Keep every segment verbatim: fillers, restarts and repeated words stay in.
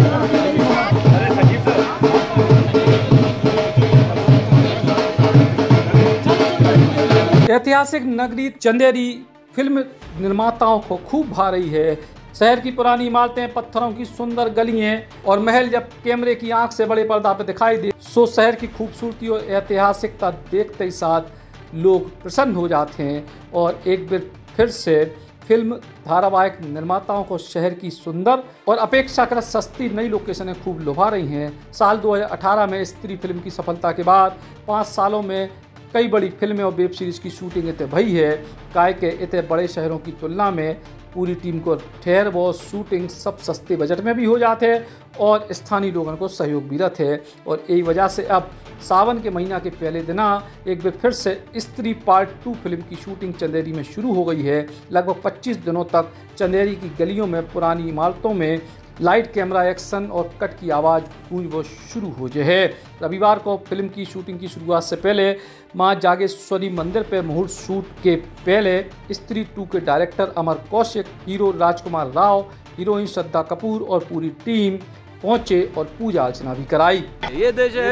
ऐतिहासिक नगरी चंदेरी फिल्म निर्माताओं को खूब भा रही है। शहर की पुरानी इमारतें, पत्थरों की सुंदर गलियां और महल जब कैमरे की आंख से बड़े पर्दा पर दिखाई दे, सो शहर की खूबसूरती और ऐतिहासिकता देखते ही साथ लोग प्रसन्न हो जाते हैं और एक बार फिर से फिल्म धारावाहिक निर्माताओं को शहर की सुंदर और अपेक्षाकृत सस्ती नई लोकेशनें खूब लुभा रही हैं। साल दो हज़ार अठारह में स्त्री फिल्म की सफलता के बाद पाँच सालों में कई बड़ी फिल्में और वेब सीरीज़ की शूटिंग इतने भई है काय के इतने बड़े शहरों की तुलना में पूरी टीम को ठहर व शूटिंग सब सस्ते बजट में भी हो जाते हैं और स्थानीय लोगों को सहयोग भी रहते हैं। और यही वजह से अब सावन के महीना के पहले दिना एक बार फिर से स्त्री पार्ट टू फिल्म की शूटिंग चंदेरी में शुरू हो गई है। लगभग पच्चीस दिनों तक चंदेरी की गलियों में, पुरानी इमारतों में लाइट, कैमरा एक्शन और कट की आवाज़ गूंज वो शुरू हो जाए है। रविवार को फिल्म की शूटिंग की शुरुआत से पहले मां जागेश्वरी मंदिर पर मुहूर्त शूट के पहले स्त्री टू के director Amar Kaushik, hero Rajkummar Rao, heroine Shraddha Kapoor और पूरी टीम पहुंचे और पूजा अर्चना भी कराई। ये देश है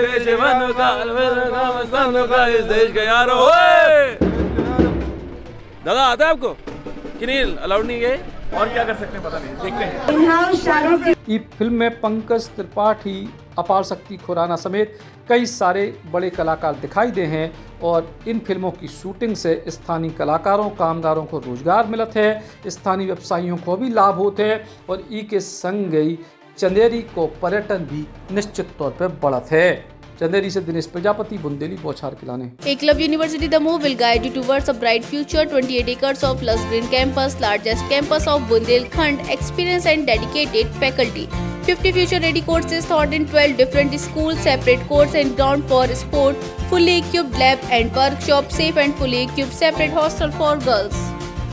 इस देश का यारो। दादा आता है आपको कि नहीं? अलाउड नहीं है और क्या कर सकते हैं पता नहीं, देखते हैं। इस फिल्म में पंकज त्रिपाठी, अपार शक्ति खुराना समेत कई सारे बड़े कलाकार दिखाई दे हैं और इन फिल्मों की शूटिंग से स्थानीय कलाकारों, कामगारों को रोजगार मिलत है, स्थानीय व्यवसायियों को भी लाभ होते हैं और ई के संग गई चंदेरी को पर्यटन भी निश्चित तौर पर बढ़त है। चंदेरी से दिनेश प्रजापति, बुंदेली बौछार खिलाने। Eklavya University Damoh will guide you towards a bright future. twenty-eight acres of lush green campus, largest campus of Bundelkhand, experienced and dedicated faculty. fifty future-ready courses taught in twelve different schools, separate courts and ground for sport, fully equipped lab and workshop, safe and fully equipped separate hostel for girls.